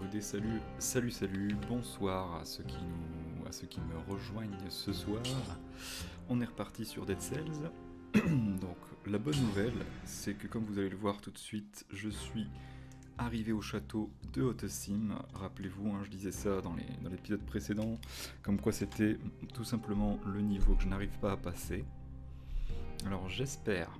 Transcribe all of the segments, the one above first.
des salut, bonsoir à ceux qui me rejoignent ce soir. On est reparti sur Dead Cells. Donc la bonne nouvelle, c'est que comme vous allez le voir tout de suite, je suis arrivé au château de Haute-Cime. Rappelez-vous, je disais ça dans l'épisode précédent, comme quoi c'était tout simplement le niveau que je n'arrive pas à passer. Alors j'espère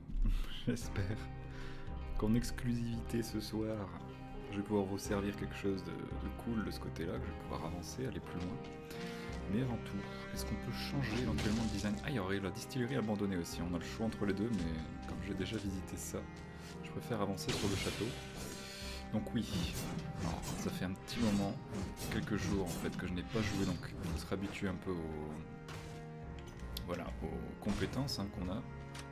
qu'en exclusivité ce soir, je vais pouvoir vous servir quelque chose de cool de ce côté-là, que je vais pouvoir avancer, aller plus loin. Mais avant tout, est-ce qu'on peut changer éventuellement le design? Ah, il y aurait la distillerie abandonnée aussi, on a le choix entre les deux, mais comme j'ai déjà visité ça, je préfère avancer sur le château. Donc oui, alors, ça fait un petit moment, quelques jours en fait, que je n'ai pas joué, donc il faut se réhabituer un peu aux compétences qu'on a.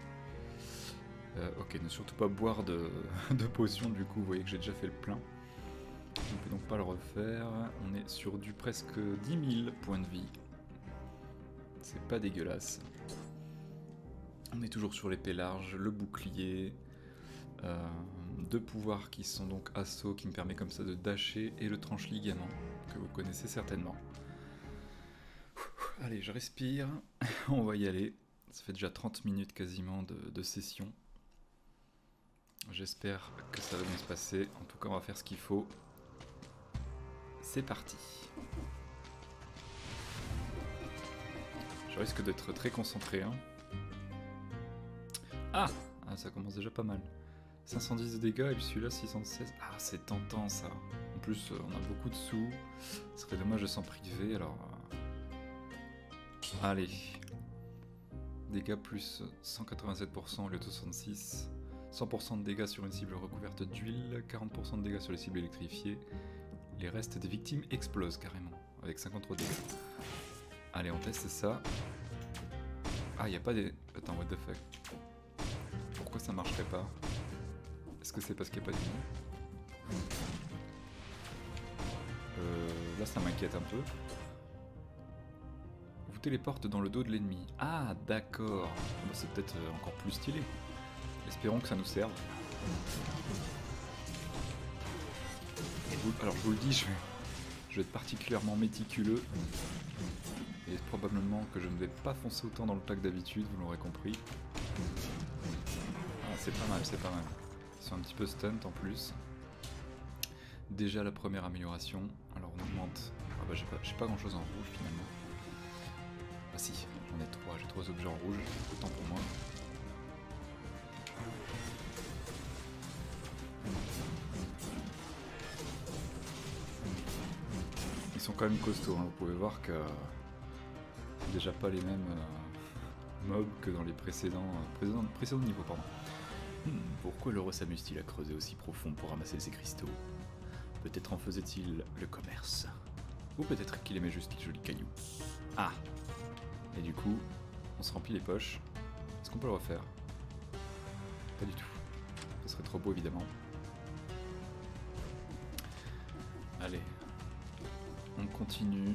Ok, ne surtout pas boire de potions, du coup vous voyez que j'ai déjà fait le plein. On ne peut donc pas le refaire. On est sur du presque 10 000 points de vie. C'est pas dégueulasse. On est toujours sur l'épée large, le bouclier, deux pouvoirs qui sont donc assaut, qui me permet comme ça de dasher, et le tranche-ligament, que vous connaissez certainement. Allez, je respire, on va y aller. Ça fait déjà 30 minutes quasiment de session. J'espère que ça va bien se passer. En tout cas, on va faire ce qu'il faut. C'est parti. Je risque d'être très concentré. Ah, ça commence déjà pas mal. 510 de dégâts et puis celui-là 616. Ah, c'est tentant ça. En plus, on a beaucoup de sous. Ce serait dommage de s'en priver, alors... Allez. Dégâts plus 187% au lieu de 66. 100% de dégâts sur une cible recouverte d'huile. 40% de dégâts sur les cibles électrifiées. Les restes des victimes explosent carrément, avec 53 dégâts. Allez, on teste ça. Ah, il n'y a pas des... Attends, what the fuck. Pourquoi ça marcherait pas? Est-ce que c'est parce qu'il n'y a pas d'ennemis? Là, ça m'inquiète un peu. Vous téléporte dans le dos de l'ennemi. Ah, d'accord. Bah, c'est peut-être encore plus stylé. Espérons que ça nous serve. Alors je vous le dis, je vais être particulièrement méticuleux. Et probablement que je ne vais pas foncer autant dans le tas que d'habitude, vous l'aurez compris. Ah, c'est pas mal, c'est pas mal. Ils sont un petit peu stunt en plus. Déjà la première amélioration. Alors on augmente... Ah bah j'ai pas grand chose en rouge finalement. Ah si, j'en ai 3, j'ai 3 objets en rouge, autant pour moi. Ils sont quand même costauds, vous pouvez voir que c'est déjà pas les mêmes mobs que dans les précédents niveaux. Pardon. Pourquoi l'heureux s'amuse-t-il à creuser aussi profond pour ramasser ces cristaux? Peut-être en faisait-il le commerce. Ou peut-être qu'il aimait juste les jolis cailloux. Ah! Et du coup, on se remplit les poches. Est-ce qu'on peut le refaire? Pas du tout. Ce serait trop beau évidemment. Allez. On continue.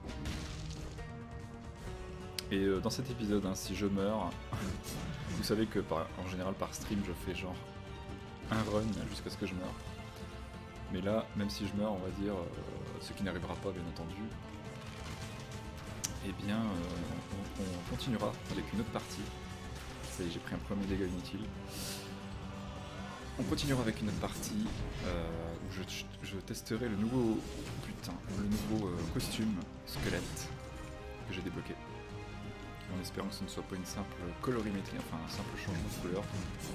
Et dans cet épisode, si je meurs, vous savez que en général par stream je fais genre un run jusqu'à ce que je meure. Mais là, même si je meurs, on va dire, ce qui n'arrivera pas bien entendu, eh bien on continuera avec une autre partie. Ça y est, j'ai pris un premier dégât inutile. On continuera avec une autre partie où je testerai le nouveau costume squelette que j'ai débloqué. En espérant que ce ne soit pas une simple colorimétrie, enfin un simple changement de couleur.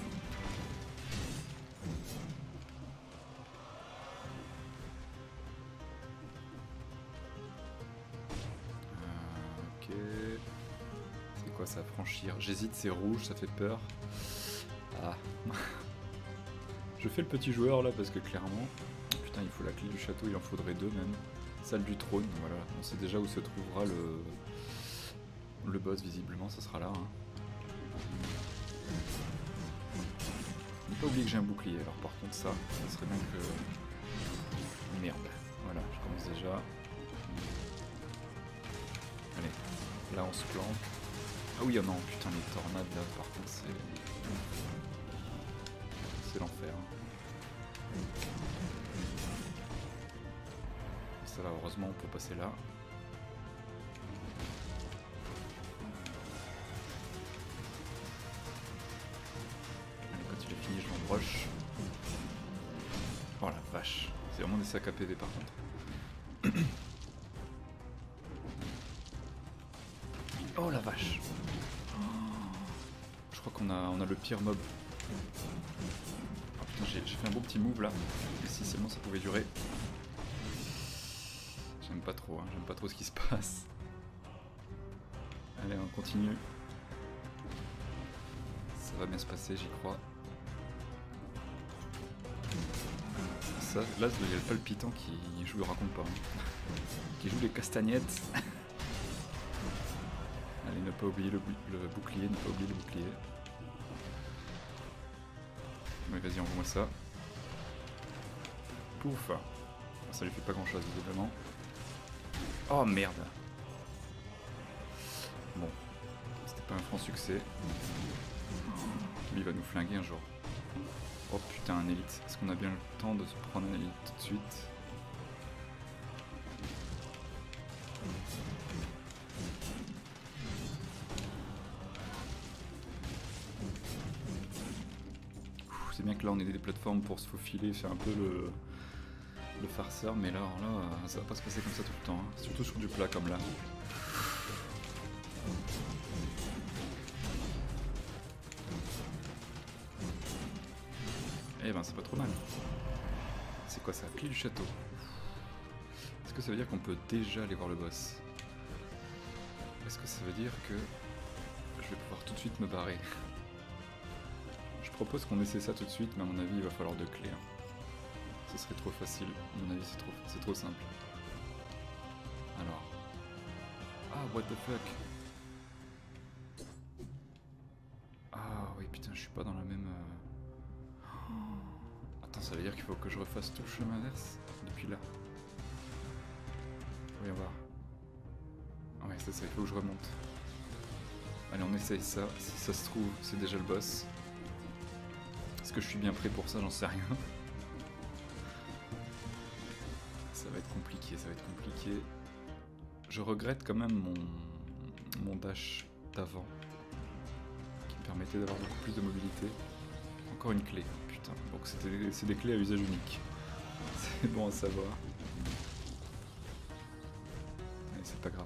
Ok. C'est quoi ça, franchir? J'hésite, c'est rouge, ça fait peur. Ah. Je fais le petit joueur là parce que clairement... Putain, il faut la clé du château, il en faudrait 2 même. Salle du trône, voilà. On sait déjà où se trouvera le boss, visiblement, ça sera là. Ne pas oublier que j'ai un bouclier, alors par contre ça serait bien que... Merde. Voilà, je commence déjà. Allez, là on se planque. Ah oui, oh non, putain, les tornades là, par contre c'est l'enfer. Ça va, heureusement on peut passer là. Allez, quand il est fini, je m'embroche. Oh la vache, c'est vraiment des sacs à PV par contre. Oh la vache. Je crois qu'on a le pire mob. Oh putain, j'ai fait un beau petit move là. Et si seulement ça pouvait durer. J'aime pas trop, hein. J'aime pas trop ce qui se passe. Allez, on continue. Ça va bien se passer, j'y crois. Ça, là, il y a le palpitant qui, je vous le raconte pas, hein. Qui joue les castagnettes. Allez, ne pas oublier le bouclier, ne pas oublier le bouclier. Mais vas-y, envoie-moi ça. Pouf. Ça lui fait pas grand chose, visiblement. Oh merde. Bon, c'était pas un franc succès. Lui, il va nous flinguer un jour. Oh putain, un élite. Est-ce qu'on a bien le temps de se prendre un élite tout de suite? C'est bien que là on ait des plateformes pour se faufiler, faire un peu le farceur, mais là, ça va pas se passer comme ça tout le temps, hein. Surtout sur du plat comme là. Eh ben c'est pas trop mal. C'est quoi ça? Clé du château. Est-ce que ça veut dire qu'on peut déjà aller voir le boss? Est-ce que ça veut dire que je vais pouvoir tout de suite me barrer? Je propose qu'on essaie ça tout de suite, mais à mon avis il va falloir 2 clés, hein. Ce serait trop facile, à mon avis c'est trop simple. Alors... Ah, what the fuck? Ah oui, putain, je suis pas dans la même... Attends, ça veut dire qu'il faut que je refasse tout le chemin inverse depuis là. Voyons voir. Ouais, c'est ça, il faut que je remonte. Allez, on essaye ça. Si ça se trouve, c'est déjà le boss. Est-ce que je suis bien prêt pour ça? J'en sais rien. Ça va être compliqué, ça va être compliqué. Je regrette quand même mon dash d'avant, qui me permettait d'avoir beaucoup plus de mobilité. Encore une clé, putain. Donc c'est des clés à usage unique. C'est bon à savoir. Mais c'est pas grave.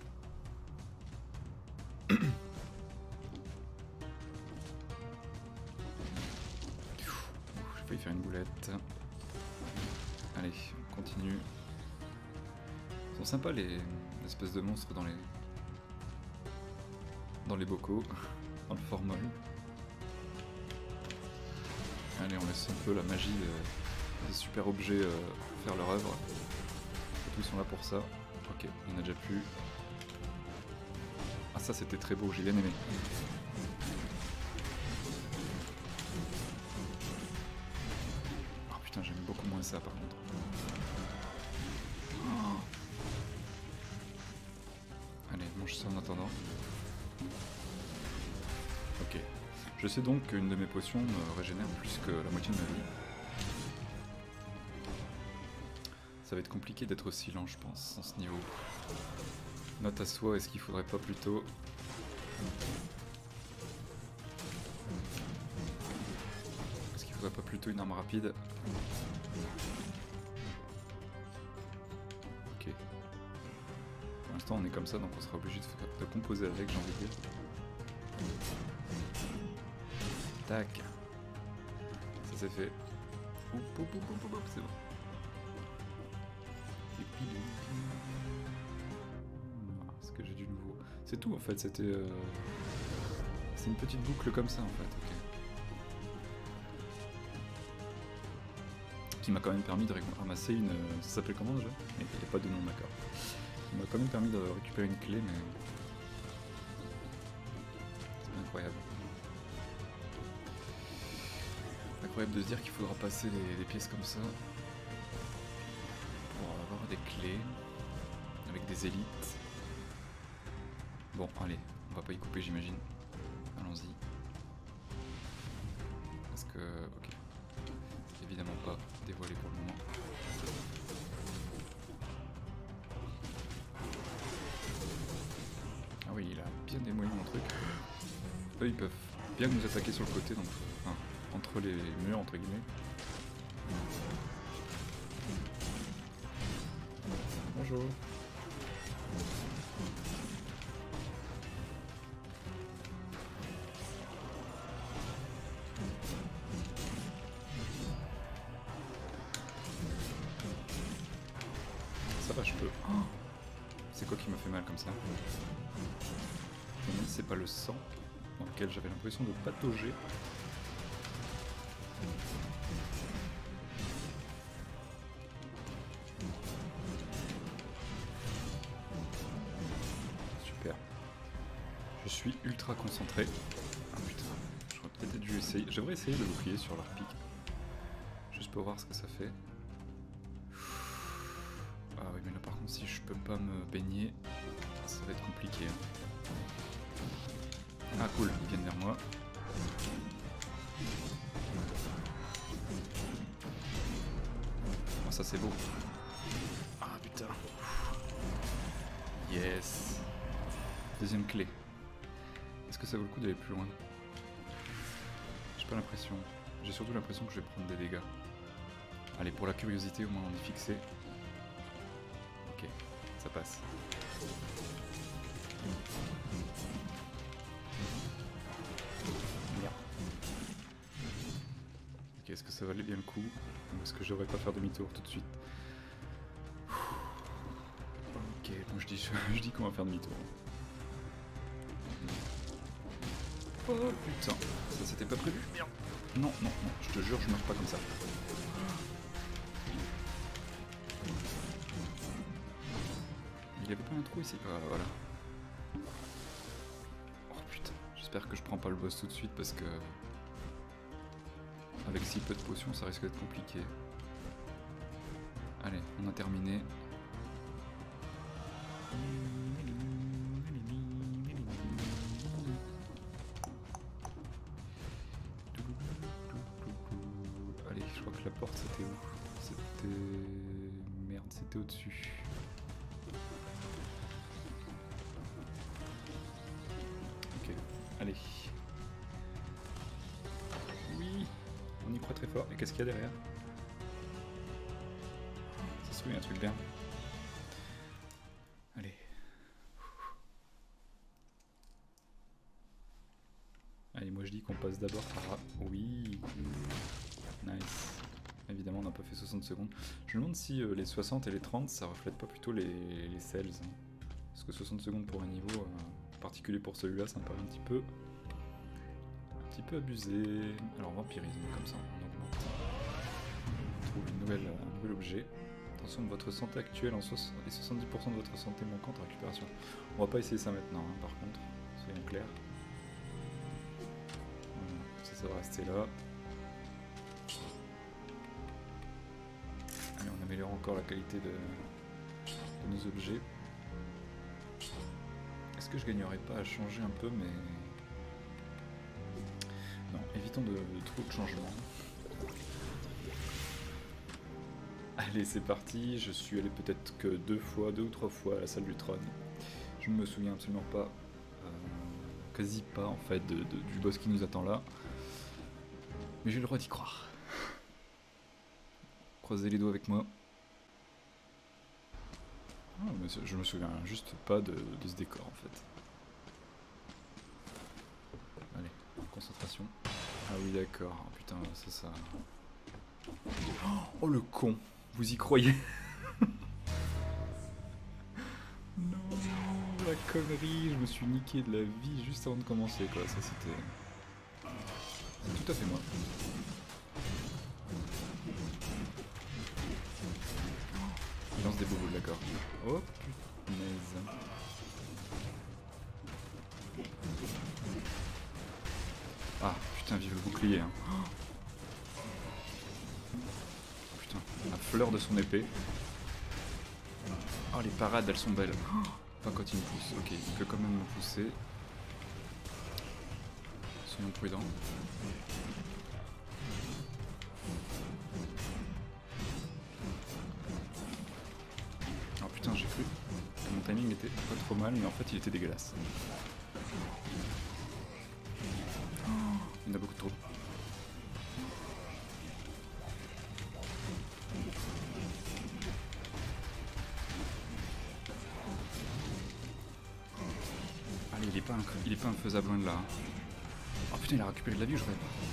J'ai failli faire une boulette. Allez, on continue. Ils sont sympas les espèces de monstres dans les bocaux, dans le formol. Allez, on laisse un peu la magie des super objets faire leur œuvre. Ils sont là pour ça. Ok, il y en a déjà plus. Ah ça c'était très beau, j'ai bien aimé. Oh putain, j'aime beaucoup moins ça par contre. Oh. Allez, mange ça en attendant. Ok. Je sais donc qu'une de mes potions me régénère plus que la moitié de ma vie. Ça va être compliqué d'être aussi lent, je pense, en ce niveau. Note à soi, est-ce qu'il faudrait pas plutôt... Est-ce qu'il faudrait pas plutôt une arme rapide? Ok. Pour l'instant on est comme ça, donc on sera obligé de composer avec, j'ai envie de dire. Tac. Ça c'est fait. C'est bon. Est-ce que j'ai du nouveau? C'est tout en fait, c'était... C'est une petite boucle comme ça en fait, ok. Qui m'a quand même permis de ramasser une... Ça s'appelle comment déjà? Il n'y a pas de nom, d'accord. Qui m'a quand même permis de récupérer une clé, mais... C'est incroyable. Incroyable de se dire qu'il faudra passer des pièces comme ça pour avoir des clés avec des élites. Bon, allez, on va pas y couper, j'imagine. Allons-y. Parce que, ok, évidemment pas dévoilé pour le moment. eux ils peuvent bien nous attaquer sur le côté, donc enfin, entre les murs entre guillemets. Bonjour. Ça va, je peux. Oh, c'est quoi qui m'a fait mal comme ça? C'est pas le sang dans lequel j'avais l'impression de patauger. Super. Je suis ultra concentré. Ah putain, j'aurais peut-être dû essayer. J'aimerais essayer de bouclier sur leur pic. Juste pour voir ce que ça fait. Ah oui, mais là par contre, si je peux pas me baigner, ça va être compliqué. Ah cool, ils viennent vers moi. Oh, ça c'est beau. Ah putain. Yes. Deuxième clé. Est-ce que ça vaut le coup d'aller plus loin? J'ai pas l'impression. J'ai surtout l'impression que je vais prendre des dégâts. Allez, pour la curiosité, au moins on est fixé. Ok, ça passe. Merde. Ok, est-ce que ça valait bien le coup? Ou est-ce que je devrais pas faire demi-tour tout de suite? Ok, bon je dis qu'on va faire demi-tour. Oh putain, ça c'était pas prévu. Merde. Non, non, non, je te jure, je meurs pas comme ça. Il y avait pas un trou ici? Ah, voilà. Oh putain, j'espère que je prends pas le boss tout de suite parce que... avec si peu de potions, ça risque d'être compliqué. Allez, on a terminé. Allez, je crois que la porte c'était où? C'était... merde, c'était au-dessus. Ok, allez. Oui, on y croit très fort. Et qu'est-ce qu'il y a derrière? Ça se trouve, il y a un truc bien. Allez. Allez, moi je dis qu'on passe d'abord par là. Oui. Nice. Évidemment, on n'a pas fait 60 secondes. Je me demande si les 60 et les 30, ça reflète pas plutôt les cells. Hein. Parce que 60 secondes pour un niveau, en particulier pour celui-là, ça me paraît un petit peu abusé. Alors, vampirisme, comme ça, on augmente. On trouve un nouvel objet. Attention de votre santé actuelle et 70% de votre santé manquante en récupération. On va pas essayer ça maintenant, hein, par contre, soyons clairs. Voilà, ça va rester là. Allez, on améliore encore la qualité de nos objets. Est-ce que je gagnerais pas à changer un peu, mais... non, évitons de trop de changements. Allez, c'est parti. Je suis allé peut-être que 2 ou 3 fois à la salle du trône. Je ne me souviens absolument pas, quasi pas en fait, du boss qui nous attend là. Mais j'ai le droit d'y croire. Croisez les doigts avec moi. Oh, mais je me souviens juste pas de ce décor en fait. Allez, concentration. Ah oui d'accord, oh, putain c'est ça. Oh le con, vous y croyez? Non, la connerie, je me suis niqué de la vie juste avant de commencer quoi, ça c'était... c'est tout à fait moi. Il lance des bobos, d'accord. Oh punaise. Ah putain, vive le bouclier. Hein. Oh, putain, la fleur de son épée. Oh les parades, elles sont belles. Enfin quand il me pousse, ok, il peut quand même me pousser. Soyons prudents. J'ai cru que mon timing était pas trop mal, mais en fait il était dégueulasse. a beaucoup trop. Allez, il est pas infaisable loin de là. Oh putain, il a récupéré de la vie, je rêve.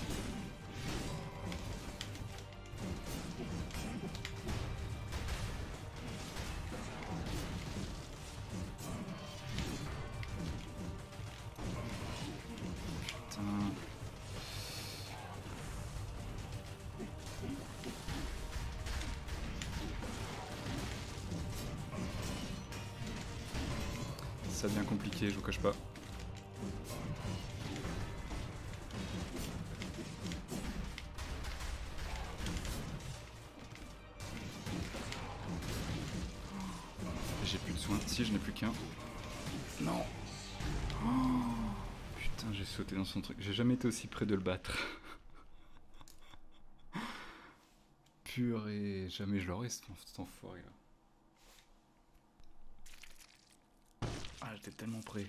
Ça devient compliqué, je vous cache pas. J'ai plus de soins. Si, je n'ai plus qu'un. Non. Oh, putain, j'ai sauté dans son truc. J'ai jamais été aussi près de le battre. Purée, jamais je l'aurais, cet enfoiré là. Ah, j'étais tellement près.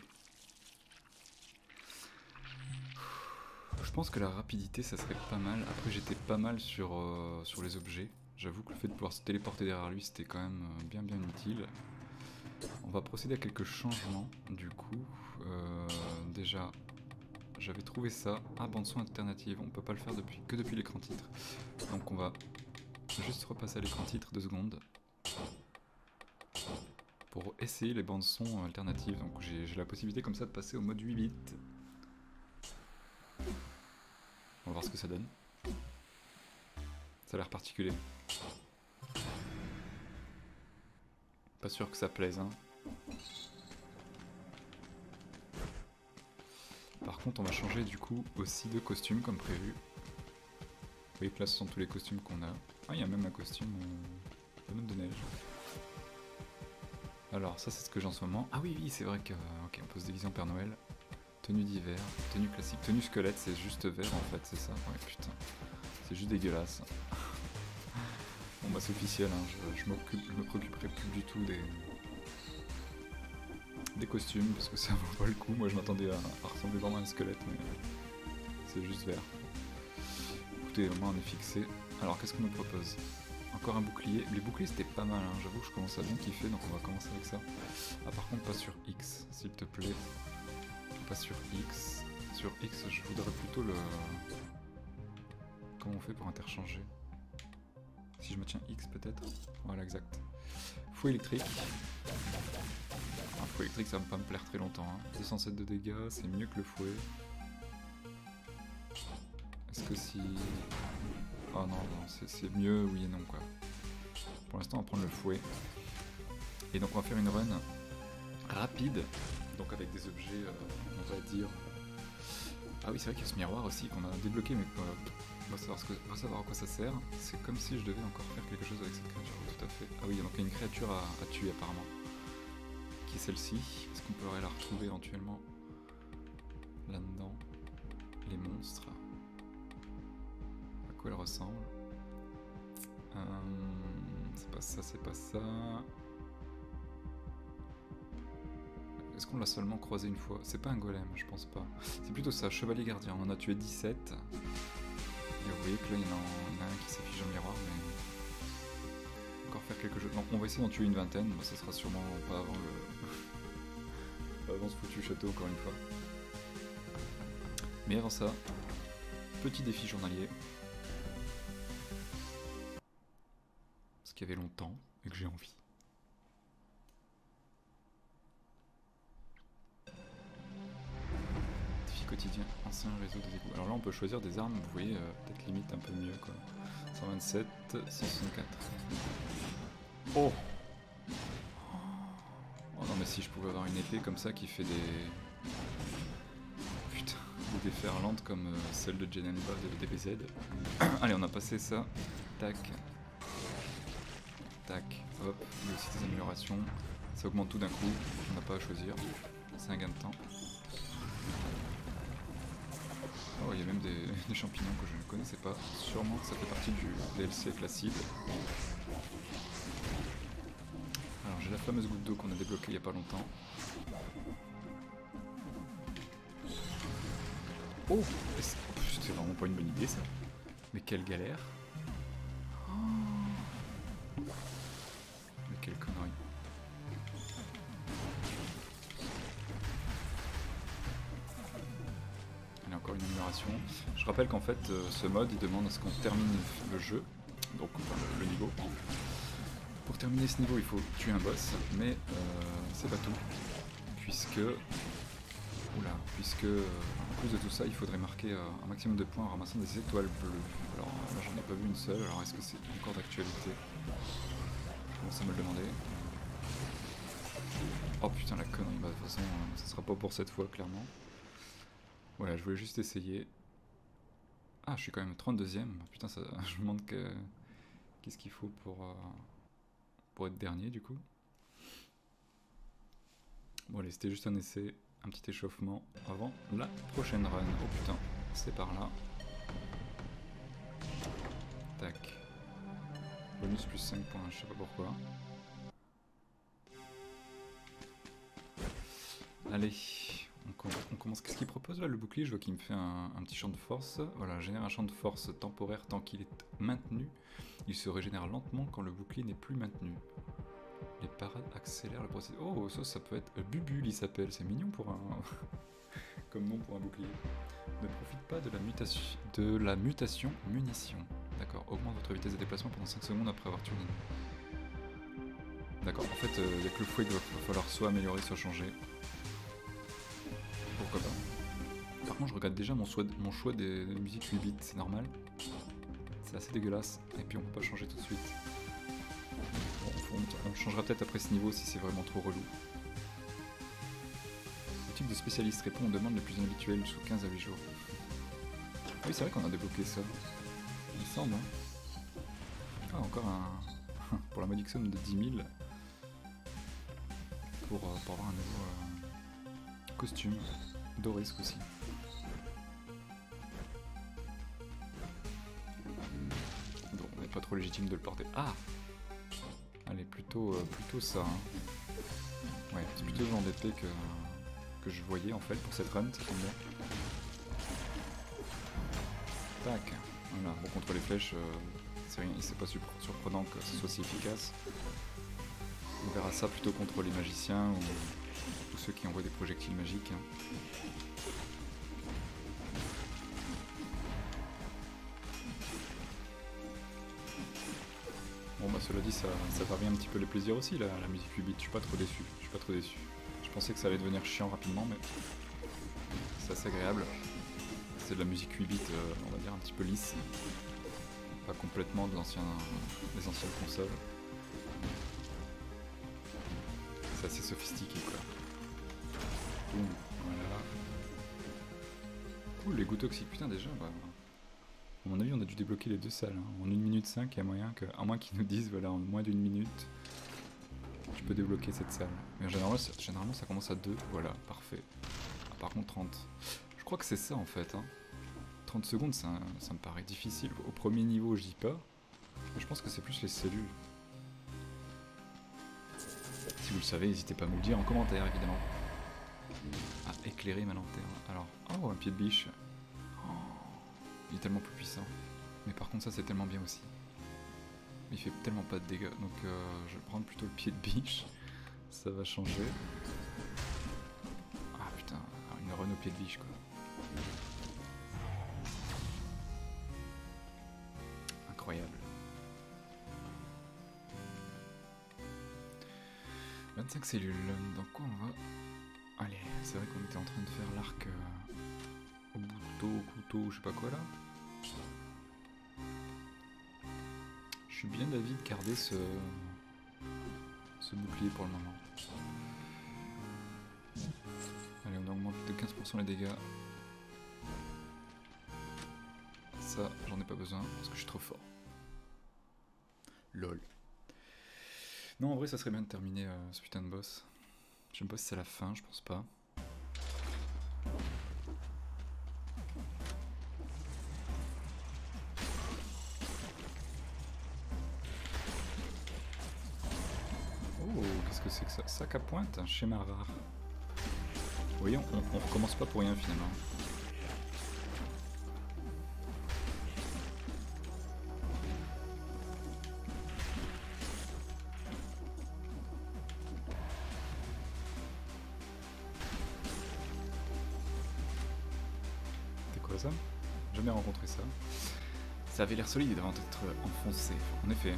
Je pense que la rapidité, ça serait pas mal. Après, j'étais pas mal sur les objets. J'avoue que le fait de pouvoir se téléporter derrière lui, c'était quand même bien utile. On va procéder à quelques changements, du coup. Déjà, j'avais trouvé ça. Ah, bande-son alternative. On peut pas le faire que depuis l'écran titre. Donc on va juste repasser à l'écran titre 2 secondes. Pour essayer les bandes son alternatives. Donc j'ai la possibilité comme ça de passer au mode 8 bits. On va voir ce que ça donne. Ça a l'air particulier. Pas sûr que ça plaise, hein. Par contre, on va changer du coup aussi de costume comme prévu. Vous voyez que là, ce sont tous les costumes qu'on a. Ah, il y a même un costume bonhomme de neige. Alors, ça, c'est ce que j'ai en ce moment. Ah oui, c'est vrai que... ok, on peut se déguiser en Père Noël. Tenue d'hiver, tenue classique, tenue squelette, c'est juste vert en fait, c'est ça? Ouais, putain. C'est juste dégueulasse. Bon bah c'est officiel, hein. Je me préoccuperai plus du tout des costumes, parce que ça vaut pas le coup. Moi je m'attendais à ressembler vraiment à un squelette, mais c'est juste vert. Écoutez, au moins on est fixé. Alors qu'est-ce qu'on nous propose? Encore un bouclier. Les boucliers c'était pas mal, hein. J'avoue que je commence à bien kiffer, donc on va commencer avec ça. Ah par contre pas sur X, s'il te plaît. Pas sur X. Sur X, je voudrais plutôt le... Comment on fait pour interchanger? Si je me tiens X peut-être? Voilà, exact. Fouet électrique. Un fouet électrique, ça va pas me plaire très longtemps. Hein. 207 de dégâts, c'est mieux que le fouet. Est-ce que si... Oh non, c'est mieux, oui et non quoi. Pour l'instant, on va prendre le fouet. Et donc on va faire une run rapide. Donc avec des objets, on va dire... Ah oui, c'est vrai qu'il y a ce miroir aussi qu'on a débloqué, mais on va savoir à quoi ça sert. C'est comme si je devais encore faire quelque chose avec cette créature, tout à fait. Ah oui, donc il y a une créature à tuer apparemment. Qui est celle-ci. Est-ce qu'on pourrait la retrouver éventuellement là-dedans? Les monstres. À quoi elle ressemble? C'est pas ça, c'est pas ça. Est-ce qu'on l'a seulement croisé une fois? C'est pas un golem, je pense pas. C'est plutôt ça, chevalier gardien. On en a tué 17. Et vous voyez que là, il y en a un qui s'affiche dans le miroir, mais... Encore faire quelque chose. Donc on va essayer d'en tuer une vingtaine. Bah, ça sera sûrement pas avant le... pas avant ce foutu château, encore une fois. Mais avant ça, petit défi journalier. Parce qu'il y avait longtemps et que j'ai envie. Quotidien, ancien réseau de dégoût. Alors là on peut choisir des armes, vous voyez, peut-être limite un peu mieux quoi. 127, 164. Oh! Oh non mais si je pouvais avoir une épée comme ça qui fait des... Putain, des déferlantes comme celle de Genenba de DBZ. Allez, on a passé ça. Tac. Tac. Hop. Il y a aussi des améliorations. Ça augmente tout d'un coup. On n'a pas à choisir. C'est un gain de temps. Oh, il y a même des champignons que je ne connaissais pas. Sûrement que ça fait partie du DLC avec la cible. Alors j'ai la fameuse goutte d'eau qu'on a débloquée il n'y a pas longtemps. Oh, c'était vraiment pas une bonne idée ça. Mais quelle galère. Oh. Mais quelle connerie. Il y a encore une amélioration. Je rappelle qu'en fait ce mode il demande à ce qu'on termine le jeu, donc le niveau. Pour terminer ce niveau il faut tuer un boss, mais c'est pas tout. Puisque en plus de tout ça, il faudrait marquer un maximum de points en ramassant des étoiles bleues. Alors là, j'en ai pas vu une seule, alors est-ce que c'est encore d'actualité? Je commence à me le demander. Oh putain, la connerie, bah de toute façon, ça sera pas pour cette fois, clairement. Voilà, je voulais juste essayer. Ah, je suis quand même 32ème. Putain, ça, je me demande qu'est-ce qu'il faut pour être dernier, du coup. Bon, allez, c'était juste un essai. Un petit échauffement avant la prochaine run. Oh putain, c'est par là. Tac. Bonus plus 5 points, je sais pas pourquoi. Allez, on commence. Qu'est-ce qu'il propose là, le bouclier? Je vois qu'il me fait un petit champ de force. Voilà, génère un champ de force temporaire tant qu'il est maintenu. Il se régénère lentement quand le bouclier n'est plus maintenu. Les parades accélèrent le processus. Oh, ça peut être Bubule, il s'appelle. C'est mignon pour un... comme nom pour un bouclier. Ne profite pas de la mutation munition. D'accord, augmente votre vitesse de déplacement pendant 5 secondes après avoir tué l'ennemi. D'accord, en fait, il n'y a que le fouet qu'il va falloir soit améliorer, soit changer. Pourquoi pas. Par contre, je regarde déjà mon choix des musiques 8 bits, c'est normal. C'est assez dégueulasse, et puis on peut pas changer tout de suite. On changera peut-être après ce niveau si c'est vraiment trop relou. Le type de spécialiste répond aux demandes les plus inhabituelles sous 15 à 8 jours. Ah oui, c'est vrai qu'on a débloqué ça. Il me semble. Hein. Ah, encore un... pour la modique somme de 10 000. Pour avoir un nouveau costume. Doré ce coup-ci. Bon, on n'est pas trop légitime de le porter. Ah! Allez, plutôt ça. Hein. Ouais, c'est plutôt le genre d'épée que je voyais en fait pour cette run, ça tombe bien. Tac. Voilà, bon contre les flèches, c'est pas surprenant que ce soit si efficace. On verra ça plutôt contre les magiciens ou ceux qui envoient des projectiles magiques. Hein. Bon bah cela dit, ça varie un petit peu les plaisirs aussi, la musique 8 bits, je suis pas trop déçu. Je pensais que ça allait devenir chiant rapidement, mais c'est assez agréable. C'est de la musique 8 bits, on va dire un petit peu lisse. Pas complètement des anciennes consoles. C'est assez sophistiqué quoi. Boum, voilà. Cool, les goûts toxiques, putain déjà, bah... À mon avis, on a dû débloquer les deux salles. Hein. En 1 minute 5, il y a moyen que, à moins qu'ils nous disent, voilà, en moins d'1 minute, tu peux débloquer cette salle. Mais généralement, ça commence à 2. Voilà, parfait. Ah, par contre, 30. Je crois que c'est ça en fait. Hein. 30 secondes, ça me paraît difficile. Au premier niveau, je dis pas. Mais je pense que c'est plus les cellules. Si vous le savez, n'hésitez pas à me le dire en commentaire, évidemment. À éclairer ma lanterne. Alors, oh, un pied de biche. Il est tellement plus puissant. Mais par contre ça c'est tellement bien aussi. Il fait tellement pas de dégâts. Donc je vais prendre plutôt le pied de biche. Ça va changer. Ah putain, une run au pied de biche quoi. Incroyable. 25 cellules. Dans quoi on va... Allez, c'est vrai qu'on était en train de faire l'arc au couteau, je sais pas quoi là. Je suis bien d'avis de garder ce bouclier pour le moment. Allez, on augmente de 15% les dégâts. Ça, j'en ai pas besoin parce que je suis trop fort. LOL. Non, en vrai, ça serait bien de terminer ce putain de boss. Je sais même pas si c'est la fin, je pense pas. Qu'est-ce que c'est que ça? Sac à pointe, un schéma rare. Vous voyez, on recommence pas pour rien finalement. vois ça? Jamais rencontré ça. Ça avait l'air solide avant d'être enfoncé. En effet.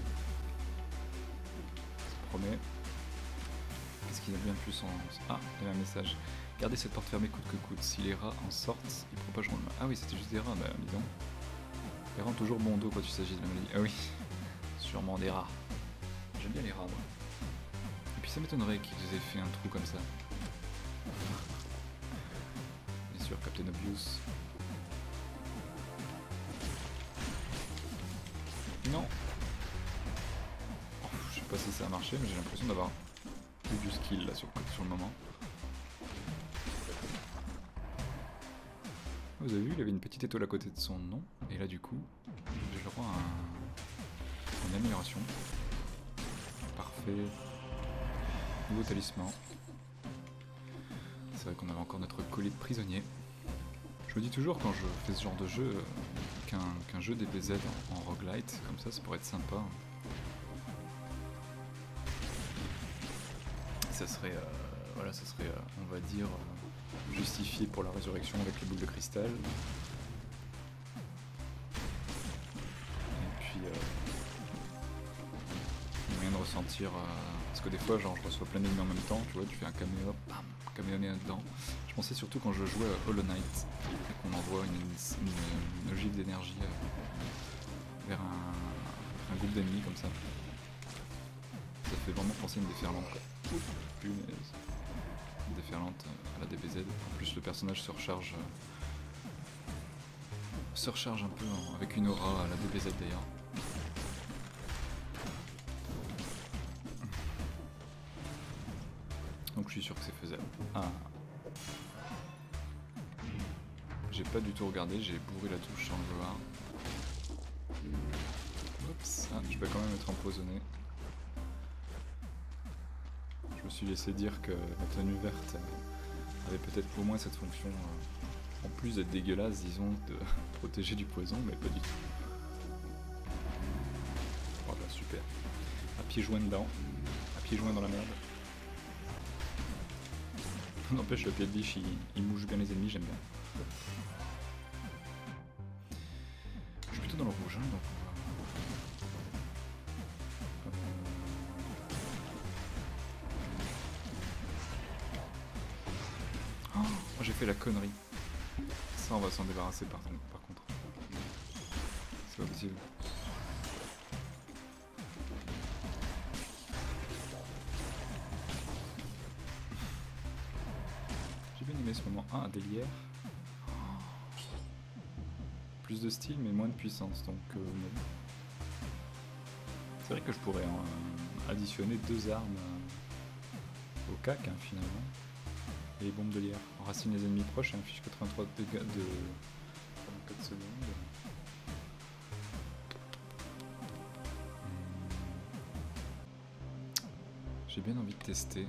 Ça promet. Qu'est-ce qu'il a bien de puissance? Ah, il y avait un message. Gardez cette porte fermée coûte que coûte. Si les rats en sortent, ils propageront le mal. Ah oui, c'était juste des rats, bah dis donc. Les rats ont toujours bon dos quand il s'agit de la maladie. Ah oui, sûrement des rats. J'aime bien les rats, moi. Et puis ça m'étonnerait qu'ils aient fait un trou comme ça. Bien sûr, Captain Obvious. Non. Oh, je sais pas si ça a marché, mais j'ai l'impression d'avoir eu du skill là sur le moment. Vous avez vu, il avait une petite étoile à côté de son nom, et là du coup, j'ai le droit à une amélioration. Parfait. Nouveau talisman. C'est vrai qu'on avait encore notre collier de prisonnier. Je me dis toujours quand je fais ce genre de jeu qu'un jeu DBZ en roguelite, comme ça pourrait être sympa. Ça serait, voilà, ça serait, on va dire, justifié pour la résurrection avec les boules de cristal. Et puis, moyen de ressentir, parce que des fois, genre, je reçois plein d'ennemis en même temps, tu vois, tu fais un caméo, bam, caméoné là-dedans. Je pensais surtout quand je jouais à Hollow Knight, et qu'on envoie une ogive d'énergie vers un groupe d'ennemis comme ça. Ça fait vraiment penser à une déferlante, quoi. Punaise. Une déferlante à la DBZ. En plus, le personnage se recharge un peu avec une aura à la DBZ d'ailleurs. Donc je suis sûr que c'est faisable. Ah. J'ai pas du tout regardé, j'ai bourré la touche sans le vouloir. Oups, ah, je vais quand même être empoisonné. Je me suis laissé dire que la tenue verte avait peut-être au moins cette fonction, en plus d'être dégueulasse, disons, de protéger du poison, mais pas du tout. Voilà, super. À pieds joints dedans, à pieds joints dans la merde. N'empêche, le pied de biche, il mouche bien les ennemis, j'aime bien. Je suis plutôt dans le rouge, hein, donc oh, j'ai fait la connerie. Ça, on va s'en débarrasser par contre. C'est pas possible. J'ai bien aimé ce moment. Ah, un délière. Plus de style mais moins de puissance, donc non. C'est vrai que je pourrais additionner 2 armes au cac, hein, finalement. Et bombes de lierre. Enracine les ennemis proches et inflige 83 dégâts de 4 secondes. J'ai bien envie de tester.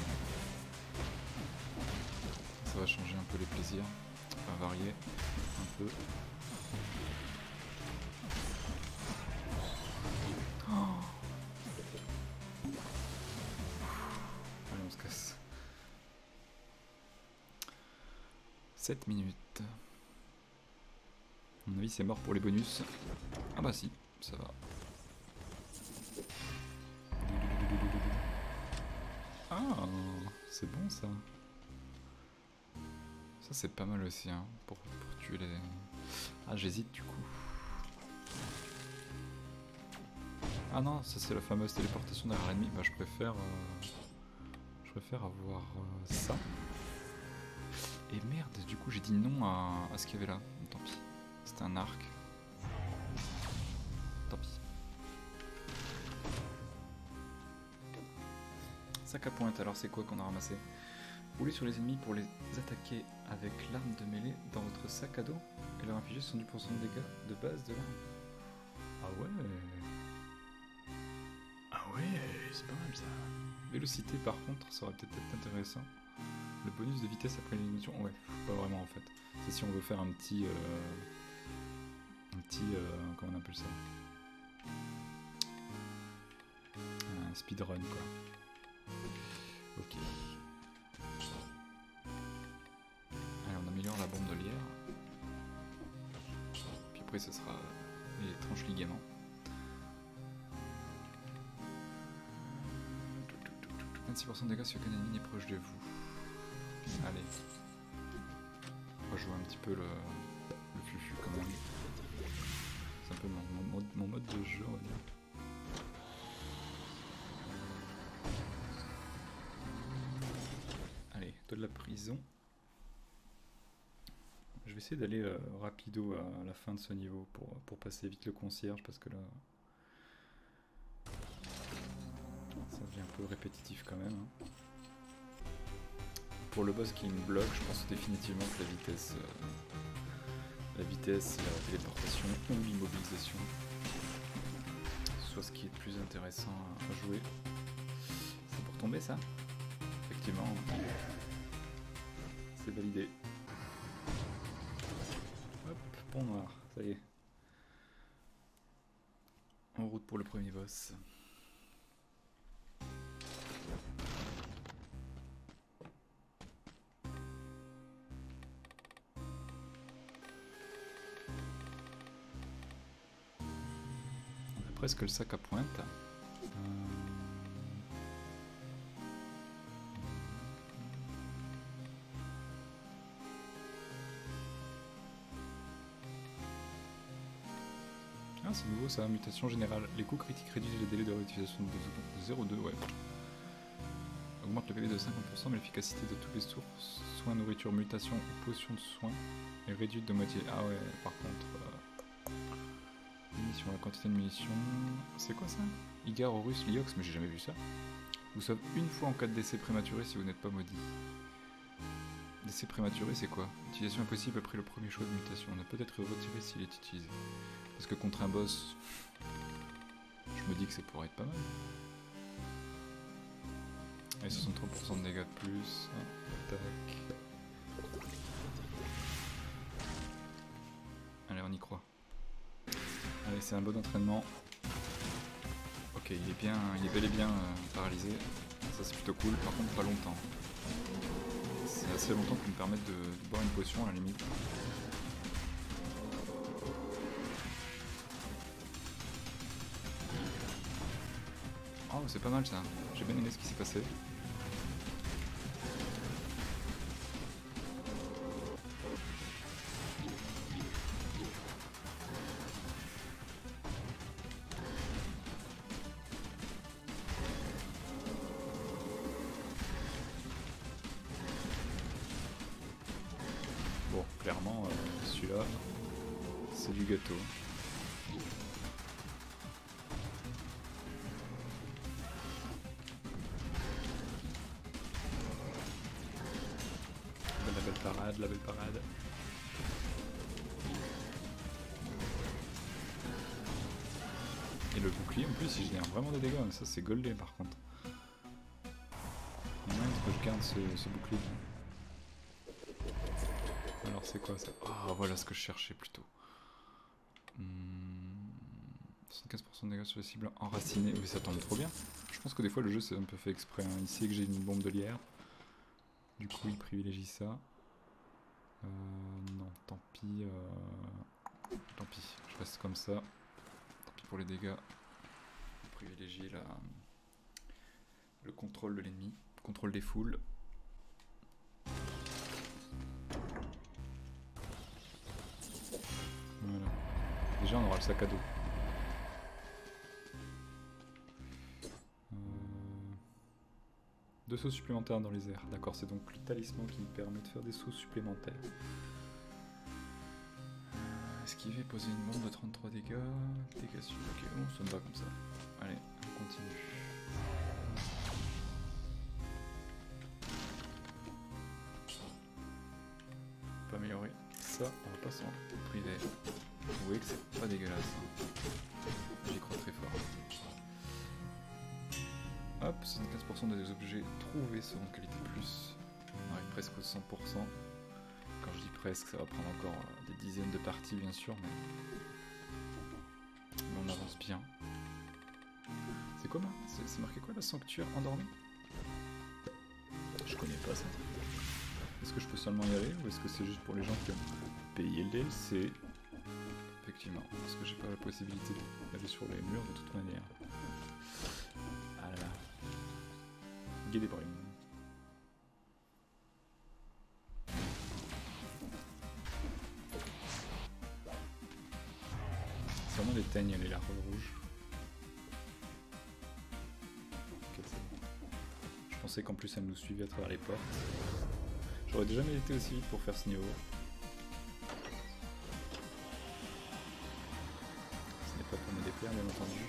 Ça va changer un peu les plaisirs. Ça va varier un peu. Oh, allez, on se casse. 7 minutes. À mon avis, c'est mort pour les bonus. Ah bah si, ça va. Ah, c'est bon ça. Ça c'est pas mal aussi, hein, pour tuer les... Ah, j'hésite du coup. Ah non, ça c'est la fameuse téléportation derrière l'ennemi. Bah je préfère avoir ça. Et merde, du coup j'ai dit non à ce qu'il y avait là. Tant pis. C'était un arc. Tant pis. Sac à pointe, alors c'est quoi qu'on a ramassé? Roulez sur les ennemis pour les attaquer avec l'arme de mêlée dans votre sac à dos et leur infliger 70% de dégâts de base de l'arme. Ah ouais. Ah ouais, c'est pas mal ça. Vélocité par contre, ça aurait peut-être été intéressant. Le bonus de vitesse après l'élimination, ouais, pas vraiment en fait. C'est si on veut faire un petit comment on appelle ça? Un speedrun quoi. Ok. Allez, on améliore la bombe de lierre. après ce sera les tranches ligaments. 26% de dégâts si aucun ennemi n'est proche de vous. Allez. On va jouer un petit peu le fufu quand même. C'est un peu mon mode de jeu, on va dire. Allez, toi de la prison. Je vais essayer d'aller rapido à la fin de ce niveau pour passer vite le concierge parce que là ça devient un peu répétitif quand même. Hein. Pour le boss qui me bloque, je pense définitivement que la vitesse, la téléportation ou l'immobilisation soit ce qui est le plus intéressant à jouer. C'est pour tomber ça? Effectivement, c'est validé. Hop, pont noir, ça y est. En route pour le premier boss. Presque le sac à pointe. Ah, c'est nouveau ça, mutation générale. Les coups critiques réduisent les délais de réutilisation de 0,2, ouais. Augmente le PV de 50%, mais l'efficacité de toutes les sources, soins, nourriture, mutation ou potion de soins, est réduite de moitié. Ah ouais, par contre... Munitions, la quantité de munitions... C'est quoi ça? Igar, Horus, Liox, mais j'ai jamais vu ça. Vous sauve une fois en cas de décès prématuré si vous n'êtes pas maudit. Décès prématuré, c'est quoi? Utilisation impossible après le premier choix de mutation. On a peut-être retiré s'il est utilisé. Parce que contre un boss, je me dis que ça pourrait être pas mal. Et 63% de dégâts de plus. Tac. Allez, on y croit. Allez, c'est un bon entraînement. Ok, il est bel et bien paralysé. Ça c'est plutôt cool, par contre pas longtemps. C'est assez longtemps pour me permettre de boire une potion à la limite. Oh, c'est pas mal ça. J'ai bien aimé ce qui s'est passé. Bon, clairement, celui-là, c'est du gâteau. La belle parade. Et le bouclier en plus il génère vraiment des dégâts, ça c'est goldé par contre. Il y a moyen que je garde ce bouclier. Alors c'est quoi ça? Ah voilà ce que je cherchais plutôt. 75% de dégâts sur les cibles enracinées, mais ça tombe trop bien. Je pense que des fois le jeu c'est un peu fait exprès, hein. Il sait que j'ai une bombe de lierre. Du coup il privilégie ça. Non, tant pis. Tant pis, je reste comme ça. Tant pis pour les dégâts. Privilégier le contrôle de l'ennemi, contrôle des foules. Voilà. Déjà on aura le sac à dos. Deux sauts supplémentaires dans les airs. D'accord, c'est donc le talisman qui me permet de faire des sauts supplémentaires. Esquiver, poser une bombe de 33 dégâts. Dégâts sur... Ok, bon, ça me va comme ça. Allez, on continue. On peut améliorer ça, on va pas s'en priver. Vous voyez que c'est pas dégueulasse. Hein. J'y crois très fort. Hop, 75% des objets trouvés seront de qualité plus. On arrive presque au 100%. Quand je dis presque, ça va prendre encore des dizaines de parties bien sûr, mais on avance bien. C'est quoi c'est marqué quoi, la sanctuaire endormie? Je connais pas ça. Est-ce que je peux seulement y aller ou est-ce que c'est juste pour les gens qui ont payé le DLC? effectivement, parce que j'ai pas la possibilité d'aller sur les murs de toute manière. Ah là là. Gué des brumes. C'est vraiment des teignes les larves rouges. Je pensais qu'en plus elle nous suivait à travers les portes. J'aurais jamais été aussi vite pour faire ce niveau. Ce n'est pas pour me déplaire bien entendu.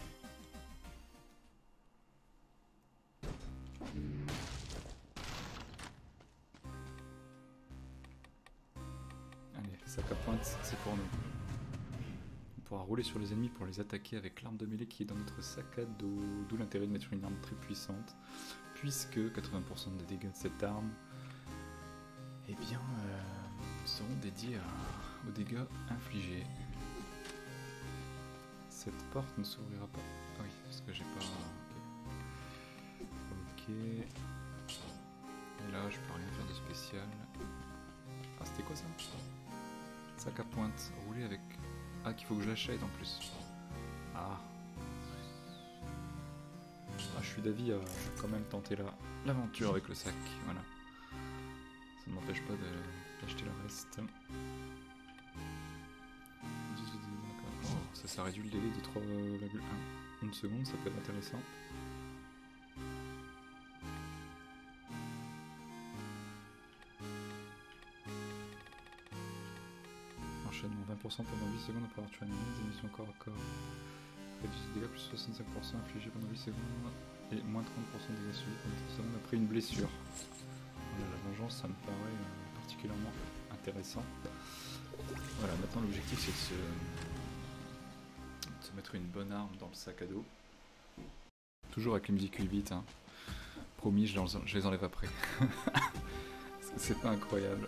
Allez, sac à pointe, c'est pour nous. On pourra rouler sur les ennemis pour les attaquer avec l'arme de mêlée qui est dans notre sac à dos. D'où l'intérêt de mettre une arme très puissante. Puisque 80% des dégâts de cette arme eh bien, seront dédiés aux dégâts infligés. Cette porte ne s'ouvrira pas. Ah oui, parce que j'ai pas... Ok. Et là, je peux rien faire de spécial. Ah, c'était quoi ça? Sac à pointe, rouler avec... Ah, qu'il faut que je l'achète en plus. Ah. Ah, je suis d'avis à quand même tenter l'aventure avec le sac, voilà. Ça ne m'empêche pas d'acheter le reste. Oh, ça réduit le délai de 3,1. Une seconde, ça peut être intéressant. Enchaînement 20% pendant 8 secondes après avoir tué un ennemi, des émissions corps à corps. Réduit les dégâts plus 65% infligés pendant 8 secondes et moins 30% de dégâts subis pendant 30 secondes après une blessure. Voilà, la vengeance, ça me paraît particulièrement intéressant. Voilà, maintenant l'objectif c'est de se mettre une bonne arme dans le sac à dos. Toujours avec les musiques 8 bits, hein. Promis, je les enlève après. C'est pas incroyable.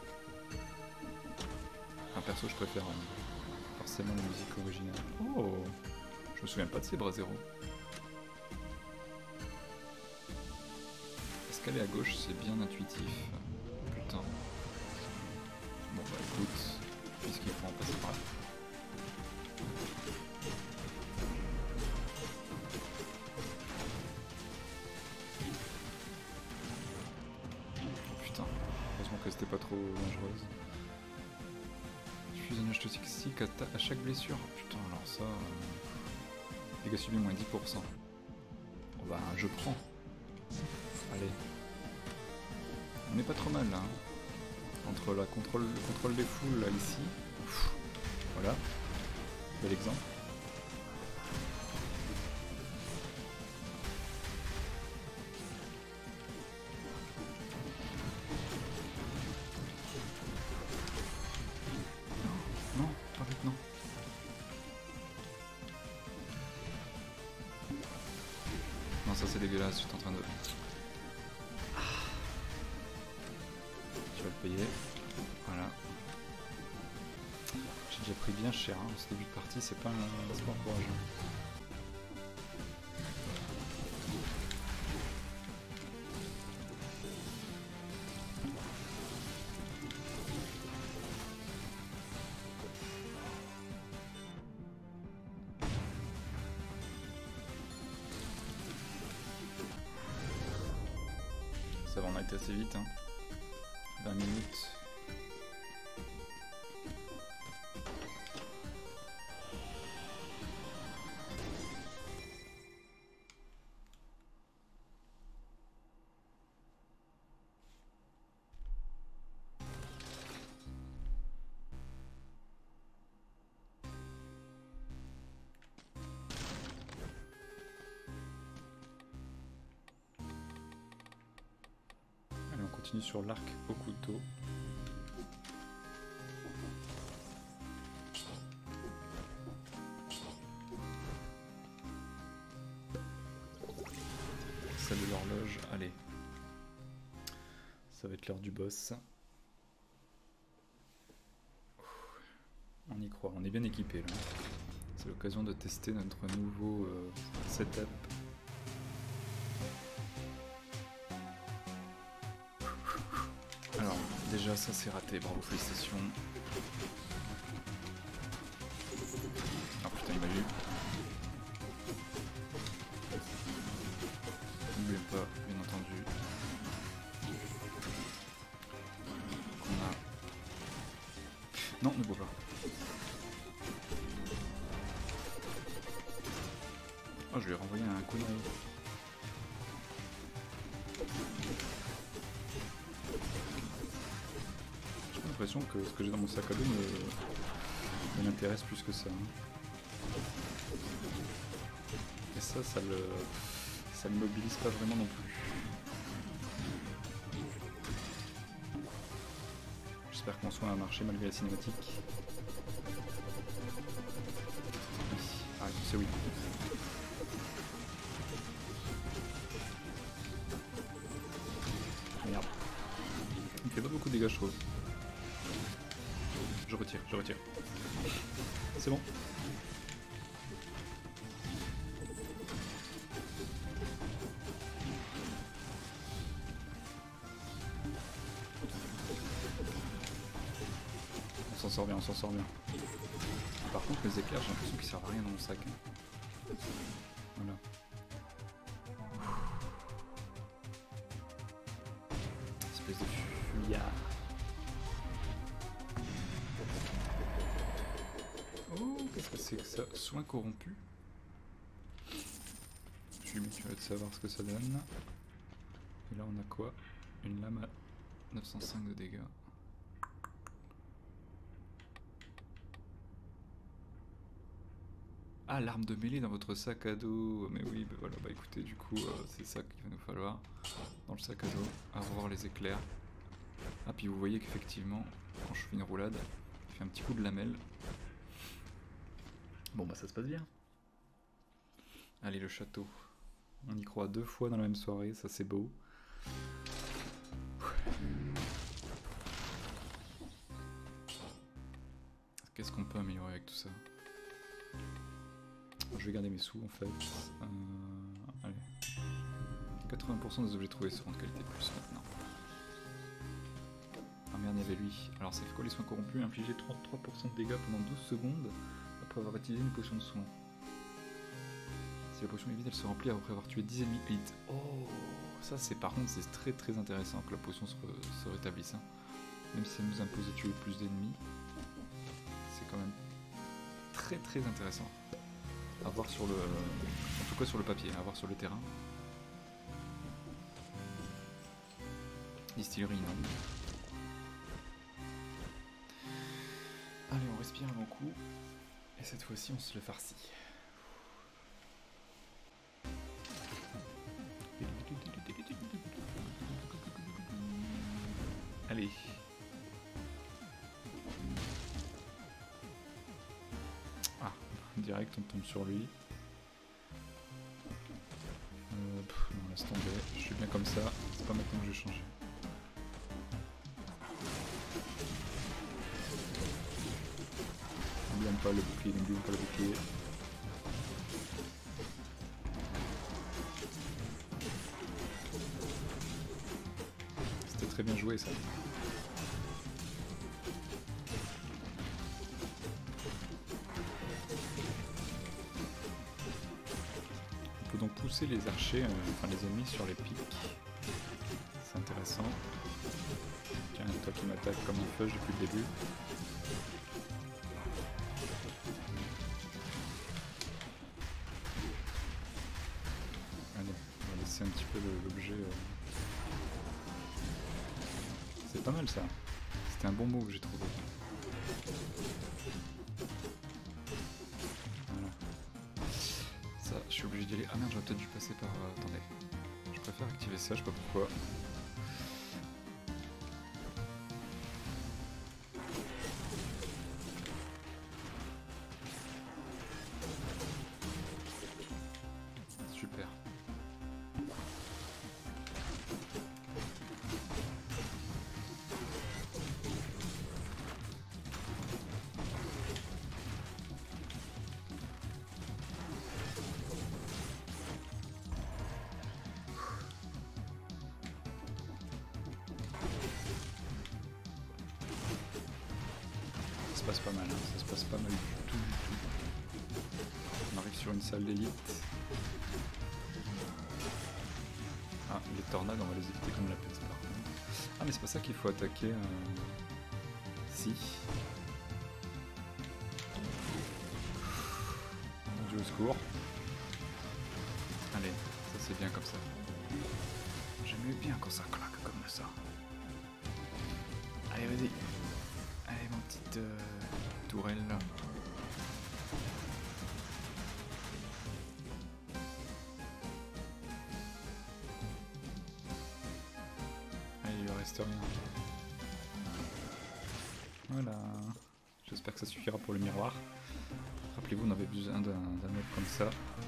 Un perso, je préfère forcément la musique originale. Oh, je me souviens pas de ces bras zéro. Escalader à gauche, c'est bien intuitif. Putain. Bon bah écoute, puisqu'il faut en passer par là. Oh putain, heureusement que c'était pas trop dangereuse. Fusionnage toxique à chaque blessure. Putain, alors ça... dégâts subis moins 10%. Bon bah je prends. Allez. On n'est pas trop mal là. Hein. Entre le contrôle des foules là ici. Ouf. Voilà. Bel exemple. Non, pas maintenant. Non, ça c'est dégueulasse, je suis en train de... Tu vas le payer. Voilà. J'ai déjà pris bien cher, hein. Ce début de partie, c'est pas encourageant. Ça va, on a été assez vite, hein. 20 minutes. Continue sur l'arc au couteau. Salle de l'horloge, allez. Ça va être l'heure du boss. On y croit, on est bien équipé là. C'est l'occasion de tester notre nouveau setup. Alors, déjà ça c'est raté, bravo, félicitations. pas, bien entendu, qu'on a... Non, ne bois pas. Oh, je lui ai renvoyé un coup de rayon. J'ai l'impression que ce que j'ai dans mon sac à dos m'intéresse plus que ça. Hein. Et ça le mobilise pas vraiment non plus. J'espère que mon soin a marché malgré la cinématique. Oui. Ah, c'est oui. Merde. Il fait pas beaucoup de dégâts, je trouve. Je retire. C'est bon. On s'en sort bien. Par contre, les éclairs, j'ai l'impression qu'ils servent à rien dans mon sac. Voilà. Espèce de fuyard. Oh, qu'est-ce que c'est que ça? Soin corrompu. Je suis curieux de savoir ce que ça donne. Et là, on a quoi? Une lame à 905 de dégâts. Ah, l'arme de mêlée dans votre sac à dos. Mais oui, bah voilà, bah écoutez, du coup, c'est ça qu'il va nous falloir dans le sac à dos. Avoir les éclairs. Ah, puis vous voyez qu'effectivement, quand je fais une roulade, il fait un petit coup de lamelle. Bon, bah ça se passe bien. Allez, le château. On y croit 2 fois dans la même soirée, ça c'est beau. Qu'est-ce qu'on peut améliorer avec tout ça? Je vais garder mes sous en fait. Allez. 80% des objets trouvés seront de qualité plus maintenant. Ah merde, il y avait lui. Alors ça fait quoi les soins corrompus? Infliger 33% de dégâts pendant 12 secondes après avoir utilisé une potion de soin. Si la potion est vide, elle se remplit après avoir tué 10 ennemis élites. Oh, ça c'est par contre c'est très très intéressant que la potion se rétablisse. Hein. Même si ça nous impose de tuer plus d'ennemis, c'est quand même très très intéressant. À voir sur le... En tout cas sur le papier, à voir sur le terrain. Distillerie, non. Allez, on respire un bon coup. Et cette fois-ci, on se le farcit. Allez. Ah, direct, on tombe sur lui. Non, laisse tomber. Je suis bien comme ça. C'est pas maintenant que je vais changer. N'oublie pas le bouclier, n'oublie pas le bouclier. C'était très bien joué ça. On peut donc pousser les archers, enfin les ennemis sur les pics. C'est intéressant. Tiens, toi qui m'attaques comme un feuge depuis le début. Allez, on va laisser un petit peu l'objet. C'est pas mal ça. C'était un bon move, j'ai trouvé. Voilà. Ça, je suis obligé d'y aller. Ah merde, j'aurais peut-être dû passer par... attendez. Je préfère activer ça, je sais pas pourquoi. Super. Ça se passe pas mal, hein. Ça se passe pas mal du tout, On arrive sur une salle d'élite. Ah, les tornades, on va les éviter comme la peste par contre. Ah, mais c'est pas ça qu'il faut attaquer. Si. Mon Dieu, au secours. Allez, ça c'est bien comme ça. J'aime bien quand ça claque comme ça. Allez, vas-y. Allez, mon petite tourelle là. Allez, il lui reste rien. Voilà. J'espère que ça suffira pour le miroir. Rappelez-vous, on avait besoin d'un mec comme ça.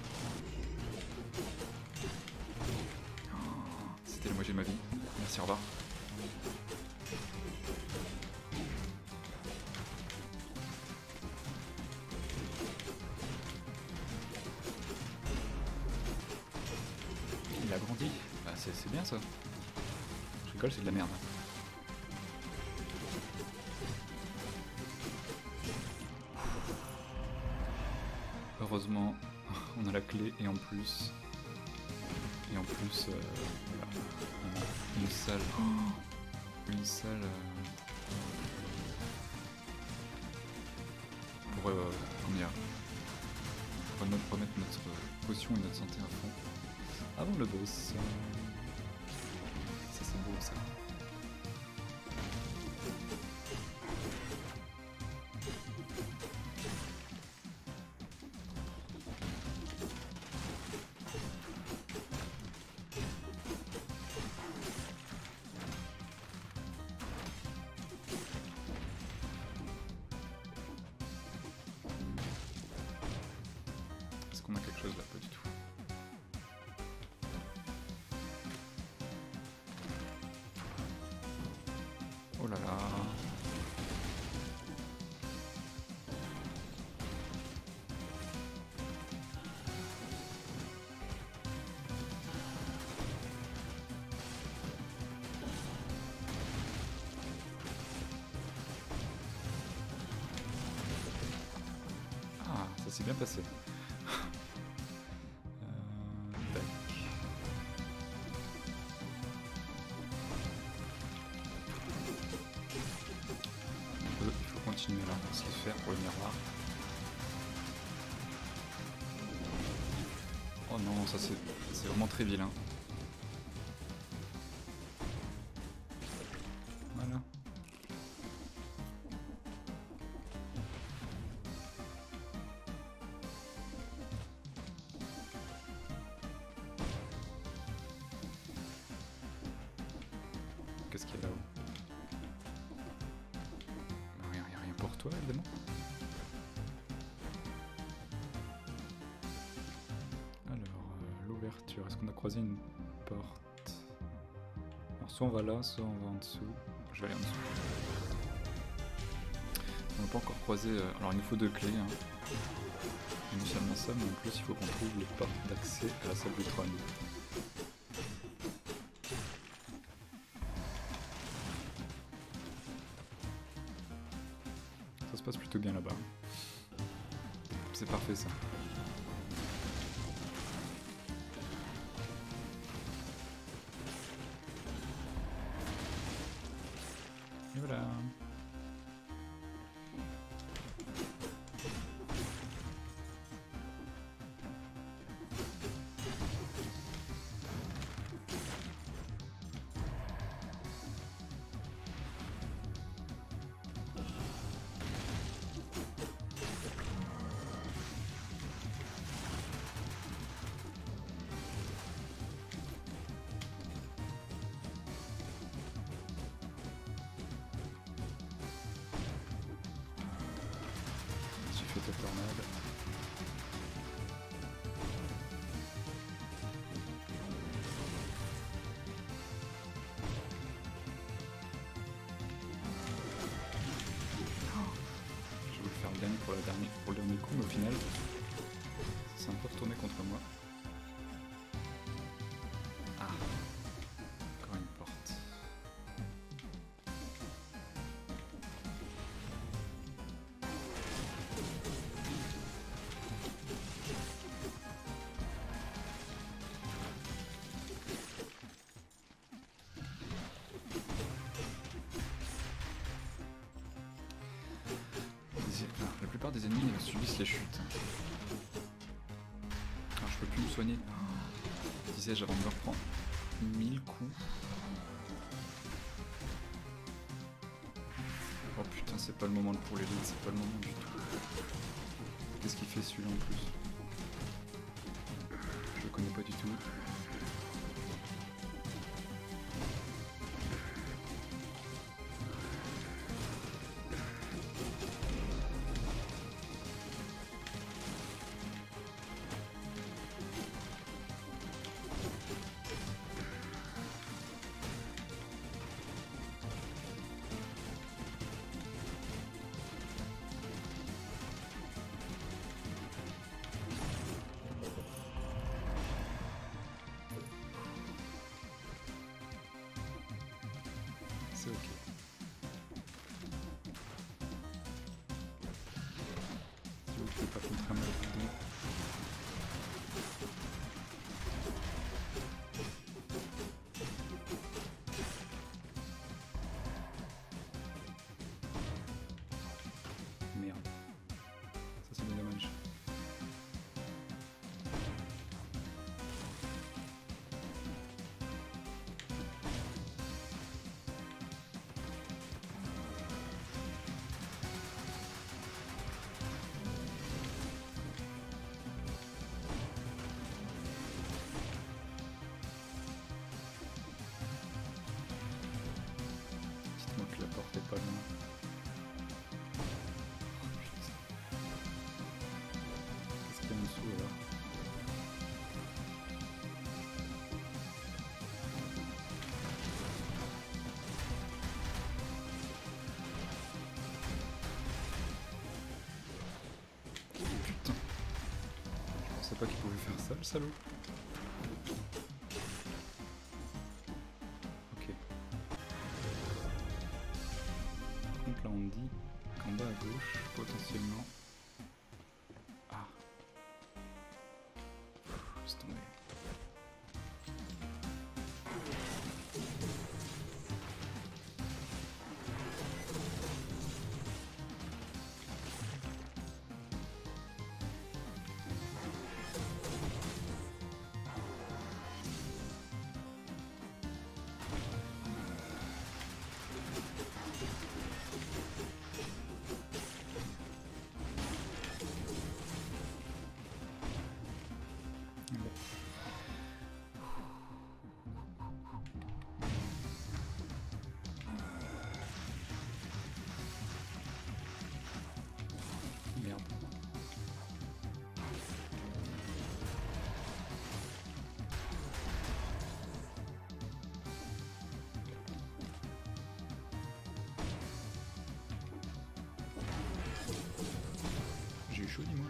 C'était la moitié de ma vie. Merci, au revoir. Il a grandi. Bah, c'est bien ça. Je rigole, c'est de la merde. Heureusement, on a la clé et en plus, voilà, on a une salle, pour comment dire, pour remettre notre potion et notre santé à fond avant le boss. Ça c'est beau ça. On a quelque chose là, pas du tout. Oh là là. Ah, ça s'est bien passé. Continuer là, on va se le faire pour le miroir. Oh non, ça c'est vraiment très vilain. Voilà. Qu'est-ce qu'il y a là-haut? Pour toi, évidemment. Alors, l'ouverture, est-ce qu'on a croisé une porte? Alors, soit on va là, soit on va en dessous. Je vais aller en dessous. On n'a pas encore croisé... alors, il nous faut 2 clés. Hein. Non seulement ça, mais en plus, il faut qu'on trouve les portes d'accès à la salle du trône. Ça se passe plutôt bien là-bas. C'est parfait ça. Et voilà. De tornade. Je vais le faire le dernier pour le dernier coup, mais au final, c'est un peu retourné contre moi. Ah, encore une porte. des ennemis subissent les chutes. Alors, je peux plus me soigner. Disais-je avant de me reprendre 1000 coups. Oh putain, c'est pas le moment pour l'élite, c'est pas le moment du tout. Qu'est-ce qu'il fait celui-là en plus? Je le connais pas du tout. C'est ok. Si vous pouvez pas contrer un mal dedans. Merde. Ça c'est bien dommage. Dites-moi que la porte est pas loin. Qu'est-ce qu'il y a en dessous alors? Putain! Je pensais pas qu'il pouvait faire ça, le salaud! Ok. Par contre là on me dit qu'en bas à gauche, potentiellement... Ah! Laisse tomber. Merde. J'ai eu chaud, dis-moi.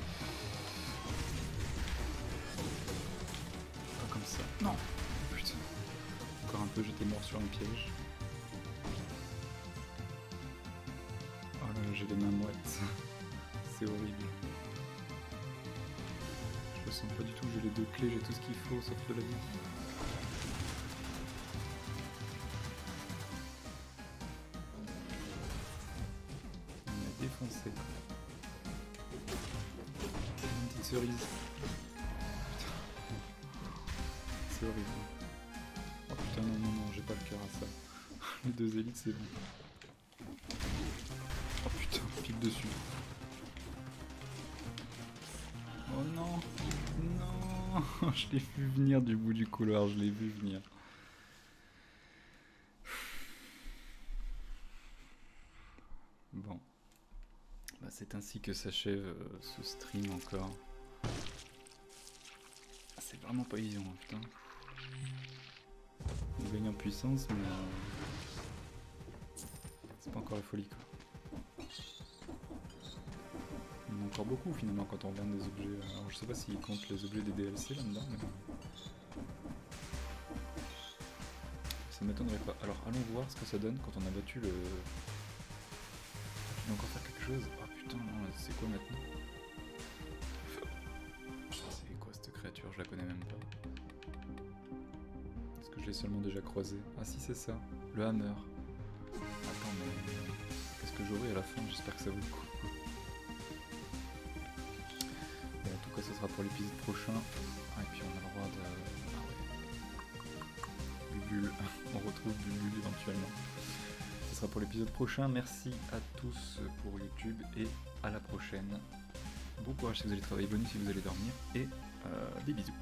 Pas comme ça. Non! Putain. Encore un peu, j'étais mort sur un piège. Oh là là, j'ai les mains moites. C'est horrible. Je le sens pas du tout, j'ai les deux clés, j'ai tout ce qu'il faut, sauf de la vie. On m'a défoncé. Une petite cerise. Putain. C'est horrible. Oh putain, non, non, non, j'ai pas le cœur à ça. Les deux élites, c'est bon. Oh putain, pique dessus. Oh non, non, je l'ai vu venir du bout du couloir, je l'ai vu venir. Bon, bah, c'est ainsi que s'achève ce stream encore. C'est vraiment pas évident, hein, putain. On gagne en puissance, mais c'est pas encore la folie, quoi. Il y en a encore beaucoup finalement quand on regarde des objets. Alors je sais pas s'ils comptent les objets des DLC là-dedans, mais ça ne m'étonnerait pas. Alors allons voir ce que ça donne quand on a battu le... Il va encore faire quelque chose. Ah putain, non, c'est quoi maintenant? C'est quoi cette créature? Je la connais même pas. Est-ce que je l'ai seulement déjà croisé? Ah si, c'est ça, le hammer. Attends, mais qu'est-ce que j'aurai à la fin? J'espère que ça vaut le coup. après ce sera pour l'épisode prochain. Ah, et puis on a le droit de... Ah ouais. Bubule, on retrouve Bubule éventuellement. Ce sera pour l'épisode prochain. Merci à tous pour YouTube et à la prochaine. Bon courage si vous allez travailler, bonne nuit si vous allez dormir et des bisous.